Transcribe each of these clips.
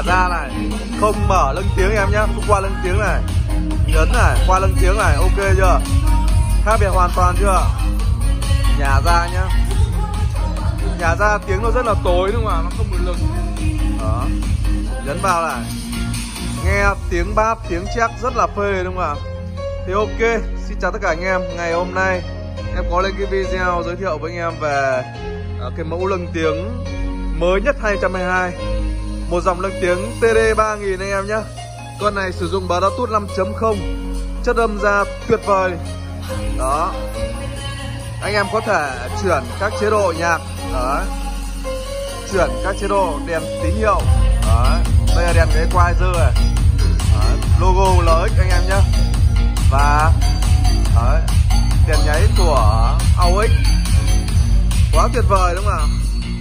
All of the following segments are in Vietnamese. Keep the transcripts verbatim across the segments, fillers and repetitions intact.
nhả ra này, không mở lưng tiếng em nhé, không qua lưng tiếng này, nhấn này, qua lưng tiếng này, ok chưa? Khác biệt hoàn toàn chưa? Nhả ra nhá, nhả ra tiếng nó rất là tối đúng không ạ? Nó không được lực. Đó, nhấn vào này, nghe tiếng bass, tiếng chép rất là phê đúng không ạ? Thì ok, xin chào tất cả anh em. Ngày hôm nay em có lên cái video giới thiệu với anh em về uh, cái mẫu lưng tiếng mới nhất hai không hai hai. Một dòng lưng tiếng T D ba nghìn anh em nhé. Con này sử dụng Bluetooth năm chấm không, chất âm ra tuyệt vời. Đó, anh em có thể chuyển các chế độ nhạc. Đó, chuyển các chế độ đèn tín hiệu. Đó, đây là đèn cái equalizer này. Đó, logo L X anh em nhé. Và đấy, đèn nháy của a u ích. Quá tuyệt vời đúng không ạ?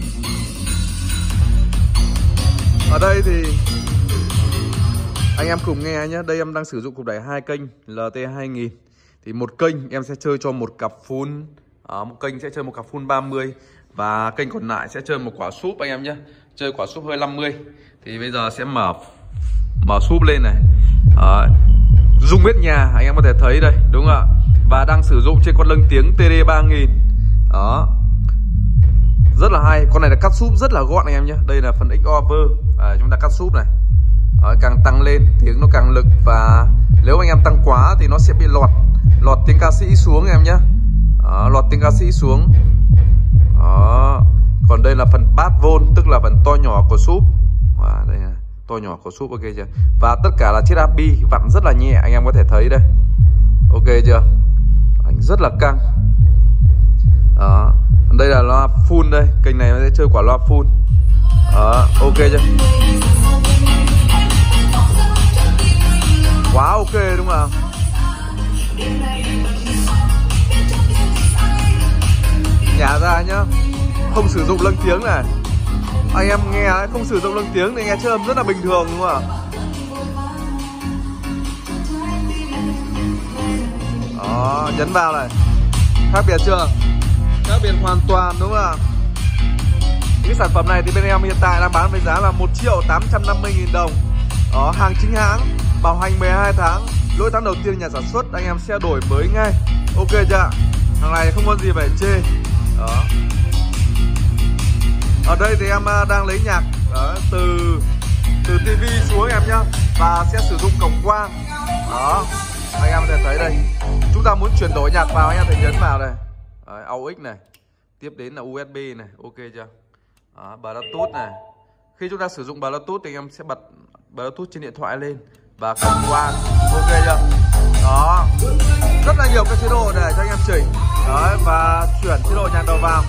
Ở đây thì anh em cùng nghe nhé. Đây em đang sử dụng cục đẩy hai kênh L T hai nghìn. Thì một kênh em sẽ chơi cho một cặp full, à, một kênh sẽ chơi một cặp full ba mươi. Và kênh còn lại sẽ chơi một quả súp anh em nhé. Chơi quả súp hơi năm mươi. Thì bây giờ sẽ mở Mở súp lên này. à, Rung hết nhà anh em có thể thấy đây đúng không ạ? Và đang sử dụng trên con lưng tiếng T D ba nghìn. Đó, rất là hay. Con này là cắt súp rất là gọn anh em nhé. Đây là phần X-over, à, chúng ta cắt súp này. Đó, càng tăng lên tiếng nó càng lực. Và nếu anh em tăng quá thì nó sẽ bị lọt Lọt tiếng ca sĩ xuống anh em nhé. Đó, lọt tiếng ca sĩ xuống. Đó, còn đây là phần bass vol, tức là phần to nhỏ của súp. à, Đây là to nhỏ của súp, ok chưa? Và tất cả là chiếc áp bi vặn rất là nhẹ, anh em có thể thấy đây. Ok chưa? Anh rất là căng. Đó, đây là loa full đây, kênh này nó sẽ chơi quả loa full. Đó, ok chưa? Quá ok đúng không? Nhả ra nhá, không sử dụng lưng tiếng này. Anh em nghe không sử dụng lưng tiếng thì nghe chất âm rất là bình thường đúng không ạ? Đó, nhấn vào này. Khác biệt chưa? Khác biệt hoàn toàn đúng không ạ? Cái sản phẩm này thì bên em hiện tại đang bán với giá là một triệu tám trăm năm mươi nghìn đồng. Đó, hàng chính hãng, bảo hành mười hai tháng. Lỗi tháng đầu tiên nhà sản xuất anh em sẽ đổi mới ngay. Ok chưa? Hàng này không có gì phải chê. Đó, ở đây thì em đang lấy nhạc đó, từ từ tivi xuống em nhá. Và sẽ sử dụng cổng quang. Đó, anh em có thể thấy đây. Chúng ta muốn chuyển đổi nhạc vào anh em phải nhấn vào đây. Đấy, a u ích này. Tiếp đến là u ét bê này, ok chưa? Đó, Bluetooth này. Khi chúng ta sử dụng Bluetooth thì em sẽ bật Bluetooth trên điện thoại lên. Và cổng quang, ok chưa? Đó, rất là nhiều các chế độ để cho anh em chỉnh. Đấy, và chuyển chế độ nhạc đầu vào.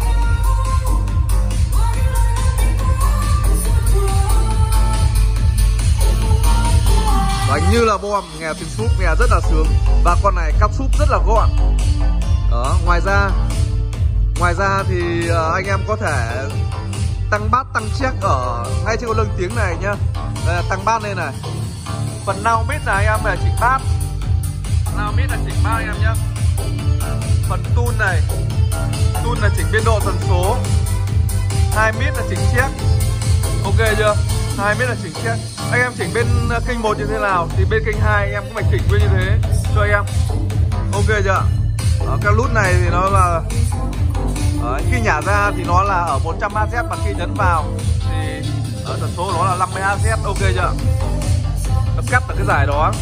Đánh như là bom, nghe tiếng súp nghe rất là sướng. Và con này cắt súp rất là gọn. Đó, ngoài ra Ngoài ra thì uh, anh em có thể tăng bass, tăng check ở ngay trên con lưng tiếng này nhá. Đây là tăng bass lên này. Phần nào mít là anh em phải chỉnh bass. Nào mít là chỉnh bass anh em nhé. Phần tune này, tune là chỉnh biên độ tần số. Hai mít là chỉnh check. Ok chưa? Hai mít là chỉnh check. Anh em chỉnh bên kênh một như thế nào thì bên kênh hai anh em cũng phải chỉnh như thế cho anh em. Ok chưa? Đó, cái nút này thì nó là đấy, khi nhả ra thì nó là ở một trăm héc giờ, mà khi nhấn vào thì ở tần số nó là năm mươi héc giờ. Ok chưa? Nó cắt ở cái giải đó.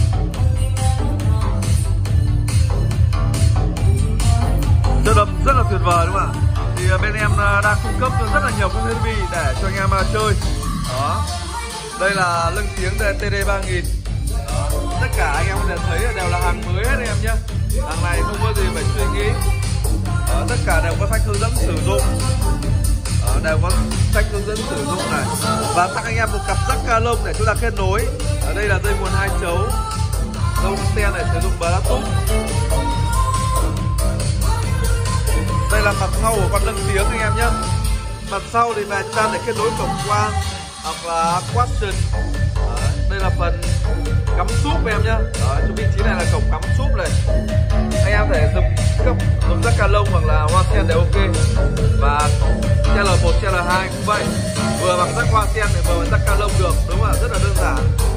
Chất âm rất là tuyệt vời đúng không ạ? Thì bên em đang cung cấp rất là nhiều các thiết bị để cho anh em chơi. Đó, đây là lưng tiếng T D ba nghìn. Đó, tất cả anh em có thể thấy đều là hàng mới hết anh em nhé. Hàng này không có gì phải suy nghĩ. Đó, tất cả đều có sách hướng dẫn sử dụng. Đó, đều có sách hướng dẫn sử dụng này. Và tặng anh em một cặp jack ca lông để chúng ta kết nối. Ở đây là dây nguồn hai chấu, dông ten để sử dụng Bluetooth. Đây là mặt sau của con lưng tiếng anh em nhé. Mặt sau thì là ta để kết nối cổng quang hoặc là question. Đây là phần cắm súp em nhá. Đó, chỗ vị trí này là cổng cắm súp này. Anh em thể dùng dùng jack ca lông hoặc là hoa sen đều ok. Và channel một, channel hai cũng vậy, vừa vừa bằng rắc hoa sen này, vừa bằng rắc ca lông được, đúng không ạ? Rất là đơn giản.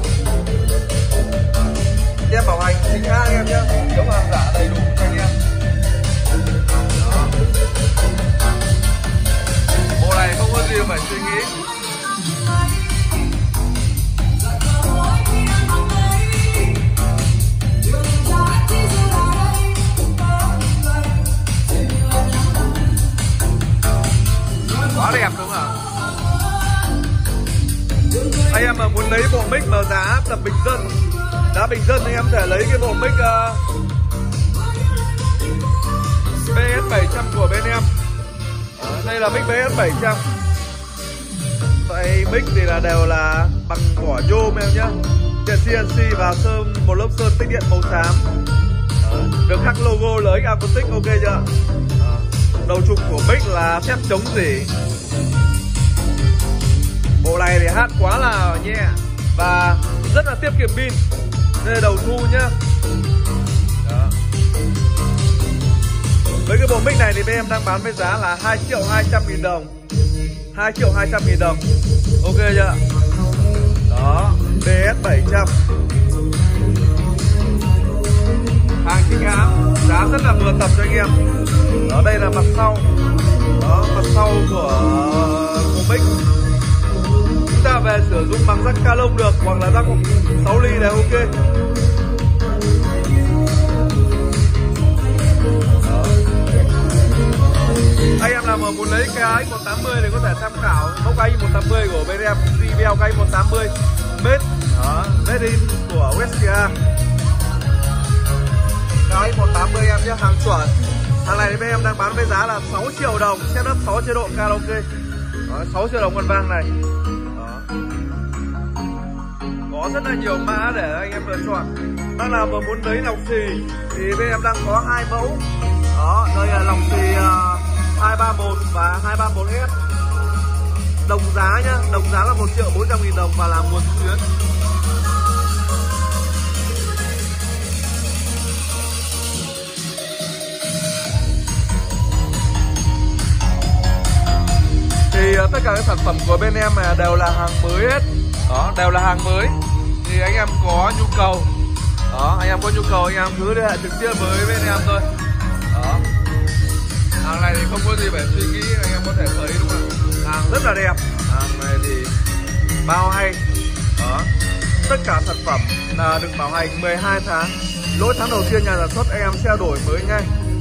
Em bảo hành chính hãng em nhé, nếu mà hàng giả đầy đủ cho anh em. Đó. Bộ này không có gì phải suy nghĩ. Quá đẹp đúng không ạ? Anh em mà muốn lấy bộ mic mà giá tầm bình dân, giá bình dân thì em thể lấy cái bộ mic uh, bê ét bảy trăm của bên em. Đó, đây là mic bê ét bảy trăm. Vậy mic thì là đều là bằng vỏ nhôm em nhá. Điện xê en xê và sơn một lớp sơn tích điện màu xám. Đó, được khắc logo lợi ích acoustic, ok chưa? Đó, đầu trục của mic là thép chống rỉ. Bộ này thì hát quá là nhẹ và rất là tiết kiệm pin. Đây là đầu thu nhá. Đó. Với cái bộ mic này thì bên em đang bán với giá là hai triệu hai trăm nghìn đồng. hai triệu hai trăm nghìn đồng. Ok chưa? Đó, bê ét bảy trăm. Hàng chính hãng, giá rất là vừa tầm cho anh em. Đó, đây là mặt sau. Đó, mặt sau của bộ mic. Chúng ta về sử dụng bằng rắc ca lông được hoặc là rắc sáu ly này ok. Đó. Anh em nào mà muốn lấy cái a ích một tám mươi thì có thể tham khảo mẫu a ích một tám mươi của bên em, gi bê lờ cái một tám mươi made, đó, made in của u ét xê a. Cái a ích một tám mươi em nhé, hàng chuẩn. Hàng này thì bên em đang bán với giá là sáu triệu đồng, setup sáu chế độ karaoke. Đó, sáu triệu đồng con vang này. Có rất là nhiều mã để anh em lựa chọn. Đang nào mà muốn lấy lọc xì thì bên em đang có hai mẫu. Đó, đây là lọc xì uh, hai ba một và hai ba một S. Đồng giá nhá, đồng giá là một triệu bốn trăm nghìn đồng và làm nguồn tuyến. Thì uh, tất cả các sản phẩm của bên em mà đều là hàng mới hết. Đó, đều là hàng mới. Thì anh em có nhu cầu, đó, anh em có nhu cầu anh em cứ liên hệ trực tiếp với bên em thôi. Đó, hàng này thì không có gì phải suy nghĩ, anh em có thể thấy đúng không? Hàng rất là đẹp, hàng này thì bao hay. Đó, tất cả sản phẩm là được bảo hành mười hai tháng. Lỗi tháng đầu tiên nhà sản xuất anh em sẽ đổi mới ngay.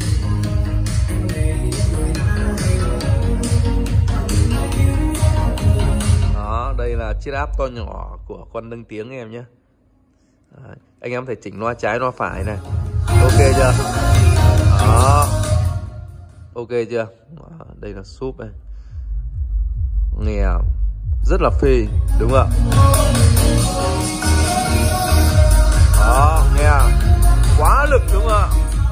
Đây là chiếc áp to nhỏ của con nâng tiếng em nhé. Đấy, anh em có thể chỉnh loa trái loa phải này. Ok chưa? Đó. Ok chưa? Đó, đây là súp này. Nghe rất là phê, đúng không? Đó, nghe quá lực đúng không ạ?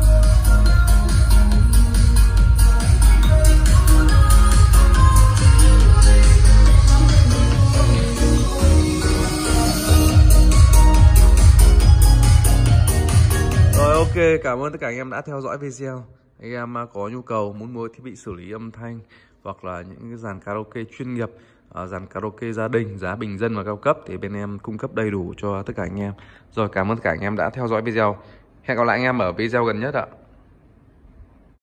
Ok, cảm ơn tất cả anh em đã theo dõi video. Anh em có nhu cầu muốn mua thiết bị xử lý âm thanh hoặc là những cái dàn karaoke chuyên nghiệp, dàn karaoke gia đình, giá bình dân và cao cấp thì bên em cung cấp đầy đủ cho tất cả anh em. Rồi, cảm ơn tất cả anh em đã theo dõi video. Hẹn gặp lại anh em ở video gần nhất ạ.